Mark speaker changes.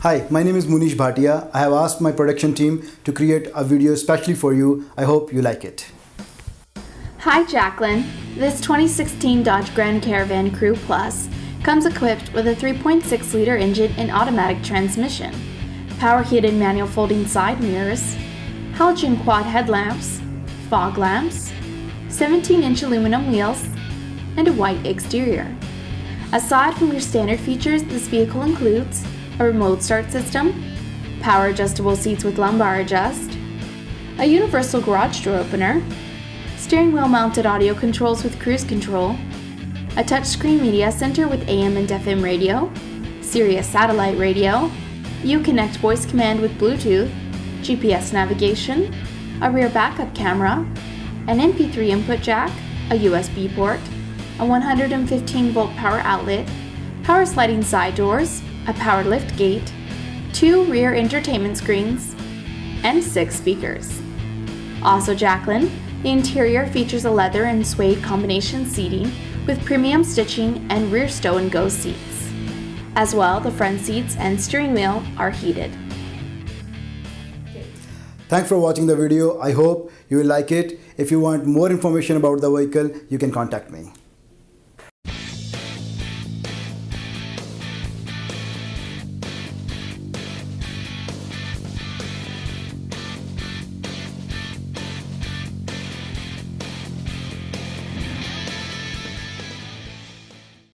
Speaker 1: Hi, my name is Munish Bhatia. I have asked my production team to create a video especially for you. I hope you like it.
Speaker 2: Hi Jacqueline. This 2016 Dodge Grand Caravan Crew Plus comes equipped with a 3.6-liter engine and automatic transmission, power-heated manual folding side mirrors, halogen quad headlamps, fog lamps, 17-inch aluminum wheels, and a white exterior. Aside from your standard features, this vehicle includes a remote start system, power adjustable seats with lumbar adjust, a universal garage door opener, steering wheel mounted audio controls with cruise control, a touchscreen media center with AM and FM radio, Sirius satellite radio, Uconnect voice command with Bluetooth, GPS navigation, a rear backup camera, an MP3 input jack, a USB port, a 115-volt power outlet, power sliding side doors, a power lift gate, 2 rear entertainment screens, and 6 speakers. Also Jacqueline, the interior features a leather and suede combination seating with premium stitching and rear stow and go seats. As well, the front seats and steering wheel are heated.
Speaker 1: Thanks for watching the video. I hope you will like it. If you want more information about the vehicle, you can contact me.